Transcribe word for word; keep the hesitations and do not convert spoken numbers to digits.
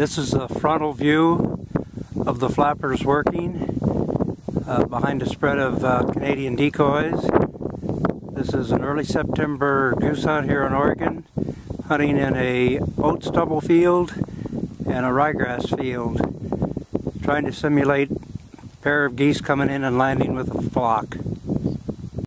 This is a frontal view of the flappers working uh, behind a spread of uh, Canadian decoys. This is an early September goose hunt here in Oregon, hunting in a oat stubble field and a ryegrass field, trying to simulate a pair of geese coming in and landing with a flock.